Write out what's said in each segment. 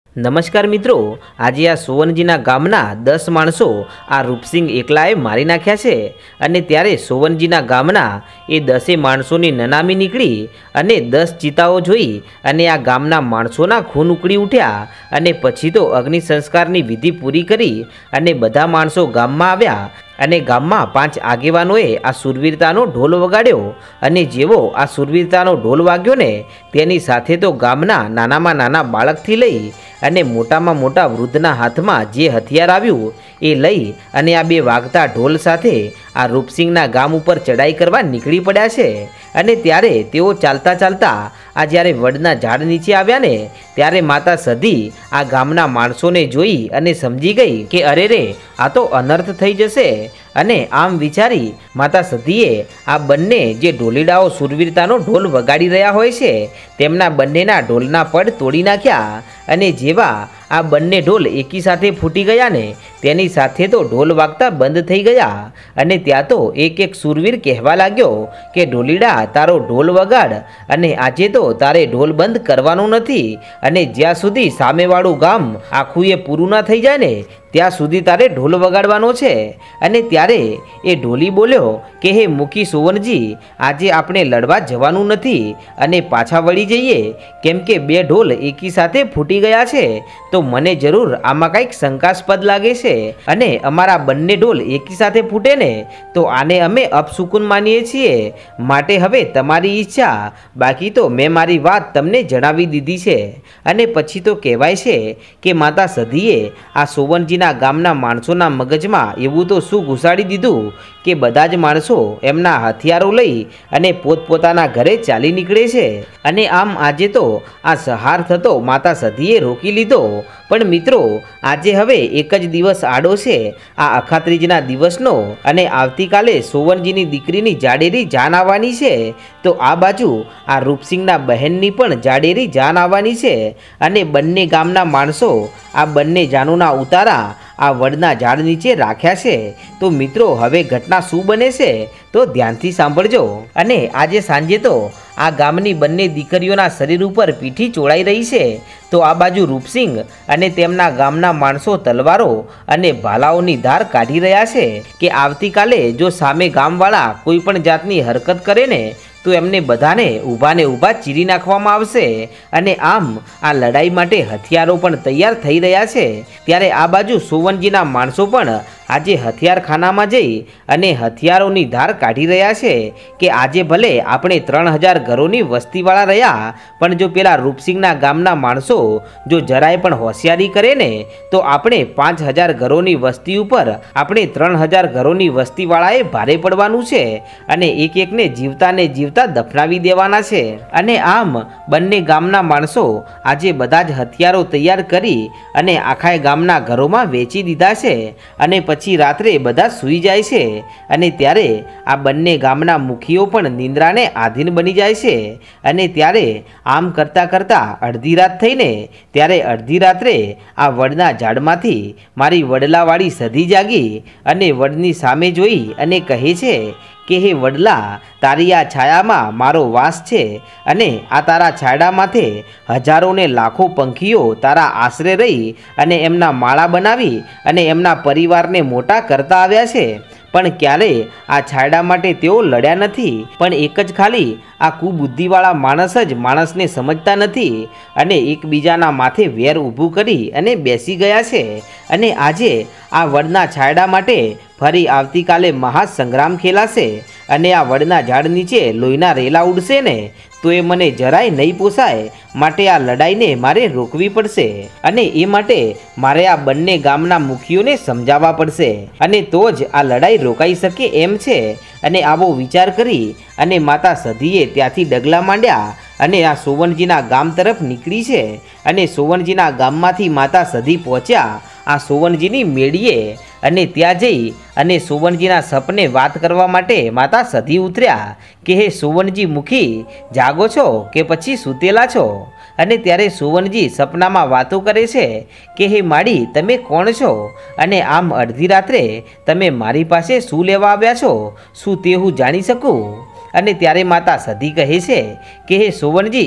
नमस्कार मित्रों, आज आ सोवनजीना गामना 10 माणसो आ रूपसिंह एकलाए मारी नाख्या छे अने त्यारे सोवनजीना गामना ए 10 माणसोनी ननामी निकળી अने 10 चीताओ जोई अने आ गामना माणसोना खून उकળી उठ्या अने पछी तो अग्नि संस्कारनी विधि पूरी करी अने बधा माणसो गाममां आव्या अने गाममां 5 आगेवानोए आ शूरवीरतानो ढोल वगाड्यो अने जेवो आ शूरवीरतानो ढोल वाग्यो ने तेनी साथे तो गामना नानामां नाना बाळकथी लई अने मोटामां मोटा वृद्धना हाथमां जे हथियार आव्युं ए लई अने आ बे वागता ढोल साथे आ रूपसिंहना गाम उपर चढ़ाई करवा निकળી पड्या छे। अने त्यारे तेओ चालता चालता आ ज्यारे वडना झाड़ नीचे आव्या ने त्यारे माता सधी आ गामना माणसोने जोई अने समजी गई के अरे रे आ तो अनर्थ थई जशे अने आम विचारी माता सधीए आ बंने जे ढोलीडाओ शूरवीरतानो ढोल वगाड़ी रह्या होय छे तेमना बंनेना ढोलना पड तोड़ी नाख्या अने जेवा आ बंने ढोल एकी साथे फूटी गया ने तेनी साथे तो ढोल वागता बंद थई गया अने त्या तो एक एक शूरवीर कहेवा लाग्यो के ढोलीडा तारो ढोल वगाड़ अने आजे तो तारे ढोल बंद करवानो नथी अने ज्यां सुधी सामेवाळुं गाम आखुं ए पूरुं न थई जाय ने त्या सुधी तारे ढोल वगाड़वानो छे। अने त्यारे ए ढोली बोल्यो के हे मुखी सोवनजी आजे आपणे लड़वा जवानुं नथी अने पाछा वળી जईए केम के बे ढोल एकी साथे फूटी गया छे तो मने जरूर आमां कंईक शंकास्पद लागे छे अने अमारा बंने ढोल एकी साथे फूटे ने तो आने अमे अपशुकुन मानीए छीए माटे हवे तमारी इच्छा बाकी तो मैं मारी वात तमने जणावी दीधी छे। अने पछी तो कहेवाय छे के माता सधीए आ सोवनजीना गामना माणसोना मगजमां एवुं तो शुं घुसाड़ी दीधुं के बधा ज माणसो एमना हथियारो लई अने पोतपोताना घरे चाली निकळे छे अने आम आजे तो आ सहार थतो माता सधीए रोकी लीधो पण मित्रों आजे हवे एक ज दिवस आडो छे आ अखात्रीजना दिवसनो अने आवतीकाले सोवनजीनी दीकरीनी जाडेरी जान आववानी छे तो आ बाजू आ रूपसिंहना बहेननी पण जाडेरी जान आववानी छे अने बंने गामना माणसो आ बंने जानोना उतारा आ वडना झाड़ नीचे राख्या छे। तो मित्रों हवे घटना शुं बने छे तो ध्यानथी सांभळजो। अने आजे सांजे तो आ गामनी बंने दीकरीओना शरीर उपर पीठी चोळाई रही छे तो आ बाजू रूपसिंह अने तेमना गामना माणसो तलवारो अने भालाओनी धार काढी रह्या छे के आवतीकाले जो सामे गामवाळा कोई पण जातनी हरकत करे ने तो एमने बधाने ऊभा ने ऊभा चीरी नाखवामां आवशे अने आम आ लड़ाई माटे हथियारो पण तैयार थई रह्या छे। त्यारे आ बाजू सोवनजीना माणसो पण आजे हथियारखानामां जई अने हथियारोनी धार काढी रह्या छे के आजे भले आपणे 3000 घरोनी वस्तीवाळा रह्या पण जो पेला रूपसिंहना गामना माणसो जो जराय पण होशियारी करे ने तो आपणे 5000 घरोनी वस्ती उपर आपणे 3000 घरोनी वस्तीवाळाए भारे पड़वानुं छे अने एक एकने जीवता ने जीवता दफनावी देवाना छे। अने आम बंने गामना माणसो आजे बधा ज हथियारो तैयार करी अने आखाए गामना घरोमां वेची दीधा छे अने पछी रात्रे बधा सूई जाय छे अने त्यारे आ बंने गामना मुखीओ पण निंद्राने आधीन बनी जाय छे अने त्यारे आम करता करता अर्धी रात थईने त्यारे अर्धी रात्रे आ वडना झाड़मांथी मारी वडलावाળી सधी जागी अने वडनी सामे जोई अने कहे छे के हे वडला तारी आ छायामां मारो वास छे अने आ तारा छायडा माथे हजारों ने लाखों पंखीओ तारा आश्रे रही अने एमना माळा बनावी अने एमना परिवारने मोटा करता आव्या छे पण क्यारे आ छायडा माटे तेओ लड्या नथी पण एक ज खाली आ कुबुद्धिवाळा माणस ज माणसने समजता नथी अने एकबीजाना माथे वेर ऊभुं करी अने बेसी गया छे अने आजे आ वडना छायडा माटे फरी आवतीकाले महासंग्राम खेलाशे अने आ वडना झाड़ नीचे लोहीना रेला उड़शे ने तो ए मने જરાય नहीं पोसाय माटे आ लड़ाईने मारे रोकवी पड़शे अने ए माटे मारे आ बंने गामना मुखीओने समजाववा पड़शे अने तो ज आ लड़ाई रोकाई शके एम छे। अने आवो विचार करी अने माता सधीए त्यांथी डगला मांड्या अने आ सोवनजीना गाम तरफ निकળી छे अने सोवनजीना गाममांथी माता सधी पहोंच्या आ सोवनजीनी मेळीए अने त्या जई अने सोवनजीना सपने वात करवा माटे माता सधी उतर्या के हे सोवनजी मुखी जागो छो के पछी सूतेला छो अने त्यारे सोवनजी सपनामां वातो करे छे के हे माड़ी तमे कोण छो अने आम अर्धी रात्रे तमे मारी पासे शुं लेवा आव्या छो शुं ते हुं जाणी शकूं अने त्यारे माता सधी कहे छे के हे सोवनजी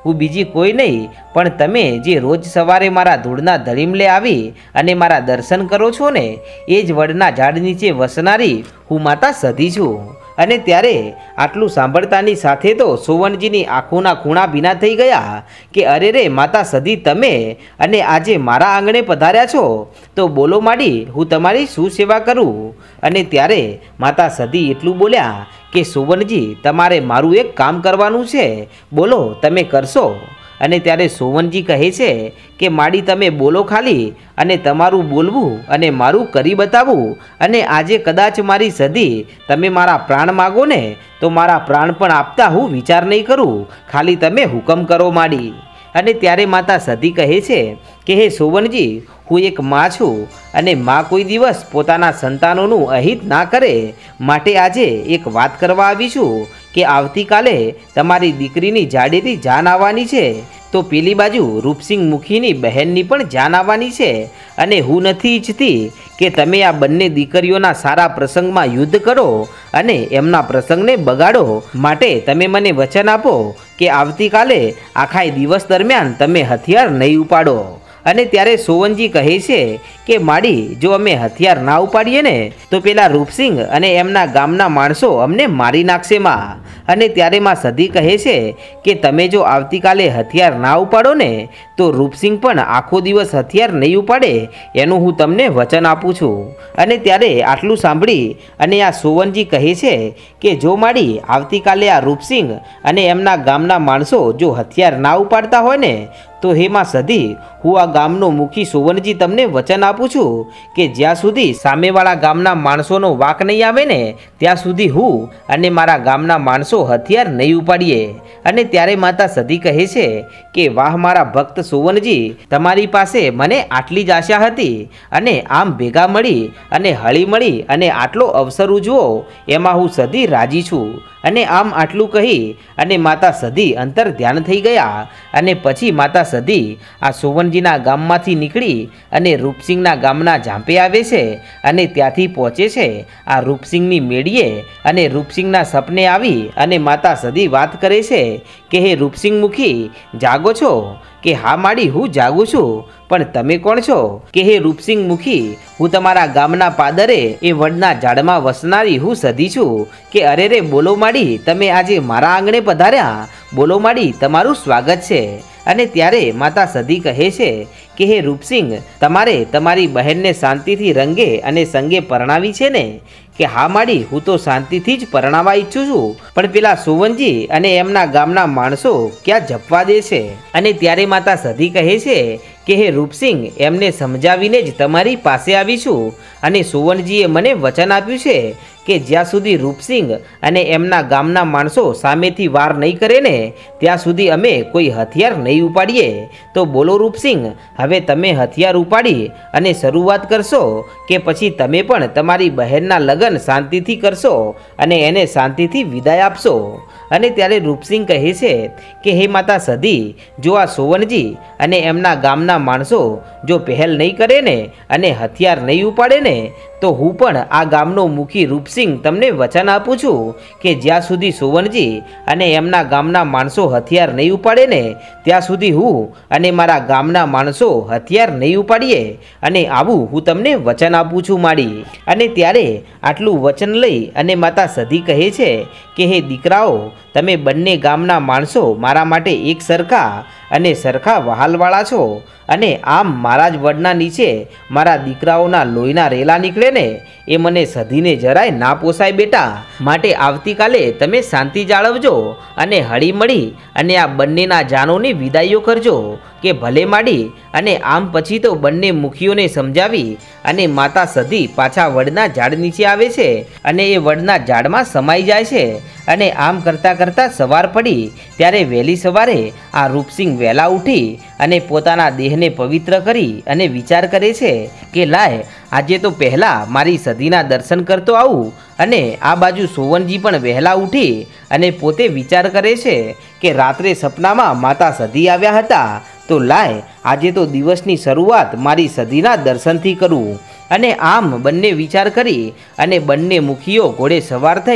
હું બીજી કોઈ નહીં પણ તમે જે રોજ સવારે મારા ધૂળના ધડીમલે આવી અને મારા દર્શન કરો છો ને, એ જ વડના ઝાડ નીચે વસનારી હું માતા સધી છું. અને ત્યારે આટલું સાંભળતાની સાથે તો સોવનજીની આંખોના ખૂણા ભીના થઈ ગયા કે અરે રે માતા સધી તમે અને આજે મારા આંગણે પધાર્યા છો, તો બોલો માડી હું તમારી શું સેવા કરું. અને ત્યારે માતા સધી એટલું બોલ્યા કે સોવનજી તમારે મારું એક કામ કરવાનું છે, બોલો તમે કરશો. અને ત્યારે સોવનજી કહે છે કે માડી તમે બોલો ખાલી, અને તમારું બોલવું અને મારું કરી બતાવવું, અને આજે કદાચ મારી સધી તમે મારા પ્રાણ માગો ને તો મારા પ્રાણ પણ આપતા હું વિચાર નહીં કરું, ખાલી તમે હુકમ કરો માડી. અને ત્યારે માતા સધી કહે છે કે હે સોવનજી હું એક માં છું, અને માં કોઈ દિવસ પોતાના સંતાનોનું અહિત ના કરે, માટે આજે એક વાત કરવા આવી છું કે આવતીકાલે તમારી દીકરીની જાડેથી જાન આવવાની છે, તો પેલી બાજુ રૂપસિંગ મુખીની બહેનની પણ જાન આવવાની છે. અને હું નથી ઈચ્છતી કે તમે આ બંને દીકરીઓના સારા પ્રસંગમાં યુદ્ધ કરો અને એમના પ્રસંગને બગાડો, માટે તમે મને વચન આપો કે આવતીકાલે આખા દિવસ દરમિયાન તમે હથિયાર નહીં ઉપાડો. અને ત્યારે સોવનજી કહે છે કે માડી જો અમે હથિયાર ના ઉપાડીએ ને તો પેલા રૂપસિંગ અને એમના ગામના માણસો અમને મારી નાખશે માં. અને ત્યારે માં સધી કહે છે કે તમે જો આવતીકાલે હથિયાર ના ઉપાડો ને તો રૂપસિંગ પણ આખો દિવસ હથિયાર નહીં ઉપાડે, એનું હું તમને વચન આપું છું. અને ત્યારે આટલું સાંભળી અને આ સોવનજી કહે છે કે જો માડી આવતીકાલે આ રૂપસિંગ અને એમના ગામના માણસો જો હથિયાર ના ઉપાડતા હોય ને તો હે માં સધી હું આ ગામનો મુખી સોવનજી તમને વચન આપું છું કે જ્યાં સુધી સામેવાળા ગામના માણસોનો વાંક નહીં આવે ને ત્યાં સુધી હું અને મારા ગામના માણસો હથિયાર નહીં ઉપાડીએ. અને ત્યારે માતા સધી કહે છે કે વાહ મારા ભક્ત સોવનજી, તમારી પાસે મને આટલી જ આશા હતી, અને આમ ભેગા મળી અને હળી મળી અને આટલો અવસર ઉજવો એમાં હું સધી રાજી છું. અને આમ આટલું કહી અને માતા સધી અંતર ધ્યાન થઈ ગયા. અને પછી માતા સધી આ સોવનજીના ગામમાંથી નીકળી અને રૂપસિંગના ગામના ઝાંપે આવે છે, અને ત્યાંથી પહોંચે છે આ રૂપસિંગની મેળીએ. અને રૂપસિંગના સપને આવી અને માતા સધી વાત કરે છે કે હે રૂપસિંગ મુખી જાગો છો? કે હા માડી હું જાગું છું, પણ તમે કોણ છો? કે હે રૂપસિંગ મુખી હું તમારા ગામના પાદરે એ વડના ઝાડમાં વસનારી હું સધી છું. કે અરે રે બોલો માડી તમે આજે મારા આંગણે પધાર્યા, બોલો માડી તમારું સ્વાગત છે. અને ત્યારે માતા સધી કહે છે કે હે રૂપસિંગ તમારે તમારી બહેનને શાંતિથી રંગે અને સંગે પરણાવી છે ને? કે હા માડી હું તો શાંતિથી જ પરણાવવા ઈચ્છું છું, પણ પેલા સોવનજી અને એમના ગામના માણસો ક્યાં જપવા દે છે. અને ત્યારે માતા સધી કહે છે કે હે રૂપસિંગ એમને સમજાવીને જ તમારી પાસે આવી છું, અને સોવનજીએ મને વચન આપ્યું છે કે જ્યાં સુધી રૂપસિંગ અને એમના ગામના માણસો સામેથી વાર નહીં કરે ને ત્યાં સુધી અમે કોઈ હથિયાર નહીં ઉપાડીએ. તો બોલો રૂપસિંગ હવે તમે હથિયાર ઉપાડી અને શરૂઆત કરશો કે પછી તમે પણ તમારી બહેનના લગ્ન શાંતિથી કરશો અને એને શાંતિથી વિદાય આપશો. અને ત્યારે રૂપસિંગ કહે છે કે હે માતા સધી જો આ સોવનજી અને એમના ગામના માણસો જો પહેલ નહીં કરે ને અને હથિયાર નહીં ઉપાડે ને તો હું પણ આ ગામનો મુખી રૂપસિંગ તમને વચન આપું છું કે જ્યાં સુધી સોવનજી અને એમના ગામના માણસો હથિયાર નહીં ઉપાડે ને ત્યાં સુધી હું અને મારા ગામના માણસો હથિયાર નહીં ઉપાડીએ. અને આવું હું તમને વચન આપું છું માડી. અને ત્યારે આટલું વચન લઈ અને માતા સધી કહે છે કે હે દીકરાઓ તમે બંને ગામના માણસો મારા માટે એક સરખા અને સરખા વહાલવાળા છો, અને આમ મારા જ વડના નીચે મારા દીકરાઓના લોહીના રેલા નીકળે ને એ મને સધીને જરાય ના પોસાય બેટા. માટે આવતીકાલે તમે શાંતિ જાળવજો અને હળી મળી અને આ બંનેના જાનોની વિદાઈઓ કરજો કે ભલે માડી. અને આમ પછી તો બંને મુખીઓને સમજાવી અને માતા સધી પાછા વડના ઝાડ નીચે આવે છે અને એ વડના ઝાડમાં સમાઈ જાય છે. અને આમ કરતાં કરતાં સવાર પડી ત્યારે વહેલી સવારે આ રૂપસિંગ વહેલા ઉઠી અને પોતાના દેહને પવિત્ર કરી અને વિચાર કરે છે કે લાય આજે તો પહેલાં મારી સધીના દર્શન કરતો આવું. અને આ બાજુ સોવનજી પણ વહેલા ઉઠી અને પોતે વિચાર કરે છે કે રાત્રે સપનામાં માતા સધી આવ્યા હતા, તો લાય આજે તો દિવસની શરૂઆત મારી સધીના દર્શનથી કરું. અને આમ બંને વિચાર કરી અને બંને મુખીઓ ઘોડે સવાર થઈ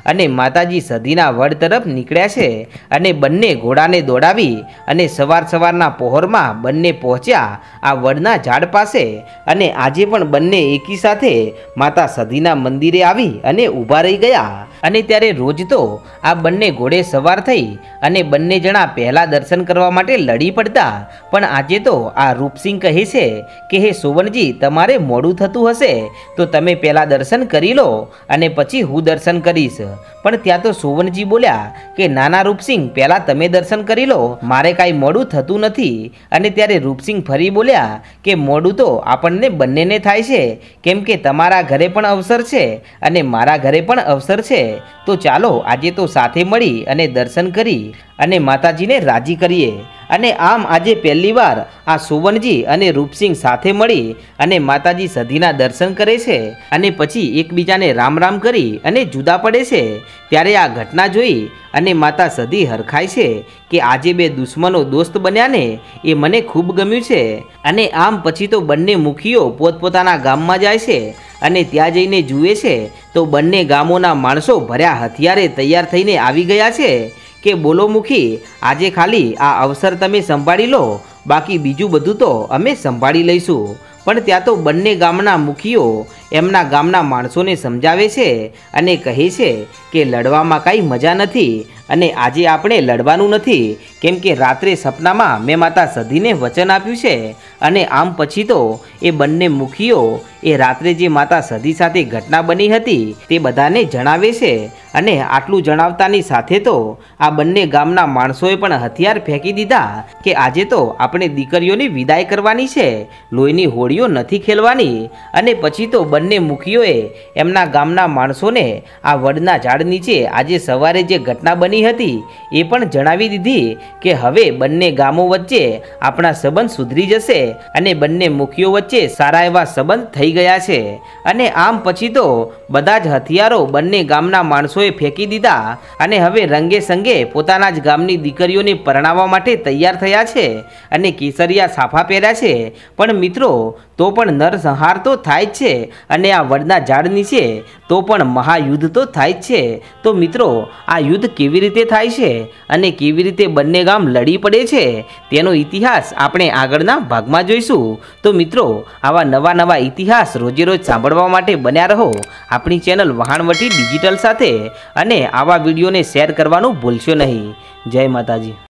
અને માતાજી સધીના વડ તરફ નીકળ્યા છે અને બંને ઘોડાને દોડાવી અને સવારના પહોરમાં બંને પહોંચ્યા આ વડના ઝાડ પાસે અને આજે પણ બંને એકી સાથે માતા સધીના મંદિરે આવી અને ઊભા રહી ગયા। અને ત્યારે રોજ તો આ બંને ઘોડે સવાર થઈ અને બંને જણા પહેલા દર્શન કરવા માટે લડી પડતા, પણ આજે તો આ રૂપસિંહ કહે છે કે હે સોવનજી, તમારે મોડું થતું હશે તો તમે પહેલા દર્શન કરી લો અને પછી હું દર્શન કરીશ। પણ ત્યાં તો સોવનજી બોલ્યા કે નાના રૂપસિંહ, પહેલા તમે દર્શન કરી લો, મારે કાંઈ મોડું થતું નથી। અને ત્યારે રૂપસિંહ ફરી બોલ્યા કે મોડું તો આપણને બંનેને થાય છે, કેમ કે તમારા ઘરે પણ અવસર છે અને મારા ઘરે પણ અવસર છે, તો ચાલો આજે તો સાથે મળી અને દર્શન કરી અને માતાજીને રાજી કરીએ। અને આમ આજે પહેલીવાર આ સોવનજી અને રૂપસિંહ સાથે મળી અને માતાજી સધીના દર્શન કરે છે અને પછી એકબીજાને રામ રામ કરી અને જુદા પડે છે। ત્યારે આ ઘટના જોઈ અને માતા સધી હરખાય છે કે આજે બે દુશ્મનો દોસ્ત બન્યા ને એ મને ખૂબ ગમ્યું છે। અને આમ પછી તો બંને મુખીઓ પોતપોતાના ગામમાં જાય છે અને ત્યાં જઈને જુએ છે તો બંને ગામોના માણસો ભર્યા હથિયારે તૈયાર થઈને આવી ગયા છે કે બોલો મુખી, આજે ખાલી આ અવસર તમે સંભાળી લો, બાકી બીજું બધું તો અમે સંભાળી લઈશું। પણ ત્યાં તો બંને ગામના મુખીઓ એમના ગામના માણસોને સમજાવે છે અને કહે છે કે લડવામાં કાંઈ મજા નથી અને આજે આપણે લડવાનું નથી, કેમ કે રાત્રે સપનામાં મેં માતા સધીને વચન આપ્યું છે। અને આમ પછી તો એ બંને મુખીઓ એ રાત્રે જે માતા સધી સાથે ઘટના બની હતી તે બધાને જણાવે છે અને આટલું જણાવતાની સાથે તો આ બંને ગામના માણસોએ પણ હથિયાર ફેંકી દીધા કે આજે તો આપણે દીકરીઓની વિદાય કરવાની છે, લોહીની હોળીઓ નથી ખેલવાની। અને પછી તો બંને મુખીઓએ એમના ગામના માણસોને આ વડના ઝાડ નીચે આજે સવારે જે ઘટના બની હતી એ પણ જણાવી દીધી કે હવે બંને ગામો વચ્ચે આપણા સંબંધ સુધરી જશે અને બંને મુખીઓ વચ્ચે સારા એવા સંબંધ થઈ ગયા છે। અને આમ પછી તો બધા જ હથિયારો બંને ગામના માણસોએ ફેંકી દીધા અને હવે રંગે સંગે પોતાના જ ગામની દીકરીઓને પરણાવવા માટે તૈયાર થયા છે અને કેસરિયા સાફા પહેર્યા છે। પણ મિત્રો, તો પણ નરસંહાર તો થાય જ છે અને આ વડના ઝાડ નીચે તો પણ મહાયુદ્ધ તો થાય જ છે। તો મિત્રો, આ યુદ્ધ કેવી રીતે થાય છે અને કેવી રીતે બંને ગામ લડી પડે છે તેનો ઇતિહાસ આપણે આગળના ભાગમાં જોઈશું। તો મિત્રો, આવા નવા ઇતિહાસ રોજે રોજ સાંભળવા માટે બન્યા રહો આપણી ચેનલ વહાણવટી ડિજિટલ સાથે અને આવા વિડીયોને શેર કરવાનું ભૂલશો નહીં। જય માતાજી।